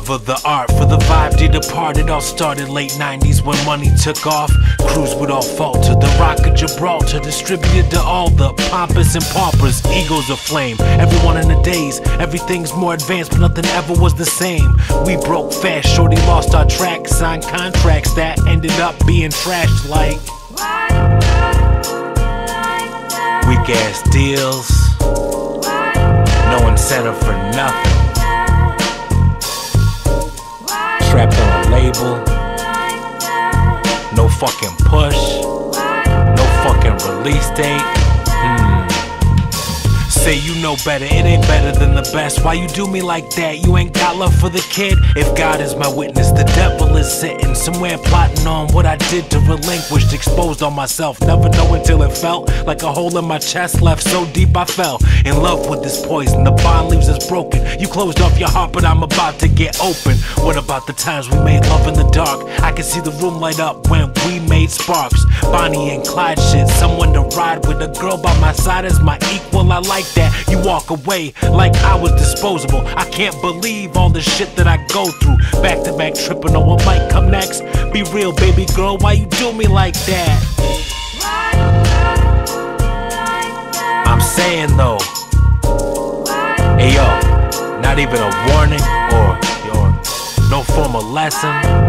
love of the art, for the vibe de depart. It all started late 90s when money took off. Crews would all falter, the Rock of Gibraltar distributed to all the pompous and paupers. Egos aflame, everyone in the days. Everything's more advanced, but nothing ever was the same. We broke fast, shorty lost our track. Signed contracts that ended up being trashed like weak ass deals, no incentive for nothing. Trapped on a label, no fucking push, no fucking release date. Say you know better, it ain't better than the best. Why you do me like that? You ain't got love for the kid? If God is my witness, the devil is sitting somewhere plotting on what I did to relinquish. Exposed on myself, never know until it felt like a hole in my chest left so deep I fell in love with this poison. The bond leaves us broken. You closed off your heart, but I'm about to get open. What about the times we made love in the dark? I can see the room light up when we made sparks. Bonnie and Clyde shit, someone to ride with. A girl by my side is my equal, I like that. You walk away like I was disposable. I can't believe all the shit that I go through. Back to back tripping on what might come next. Be real, baby girl, why you do me like that? I'm saying though, hey yo, not even a warning or no formal lesson.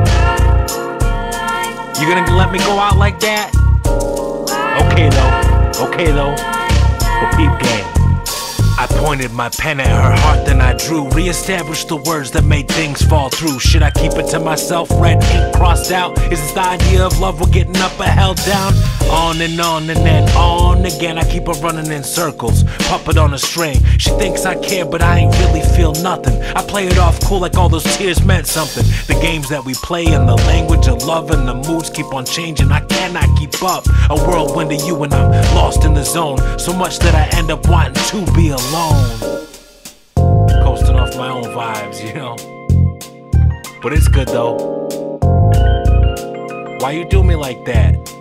You gonna let me go out like that? Okay though, but peep game. I pointed my pen at her heart, then I drew. Re-established the words that made things fall through. Should I keep it to myself? Red ink crossed out. Is this the idea of love we're getting up or held down? On and then on again. I keep her running in circles, puppet on a string. She thinks I care, but I ain't really feel nothing. I play it off cool like all those tears meant something. The games that we play and the language of love and the moods keep on changing. I cannot keep up. A whirlwind of you and I'm lost in the zone. So much that I end up wanting to be alone. Coasting off my own vibes, you know. But it's good though. Why you do me like that?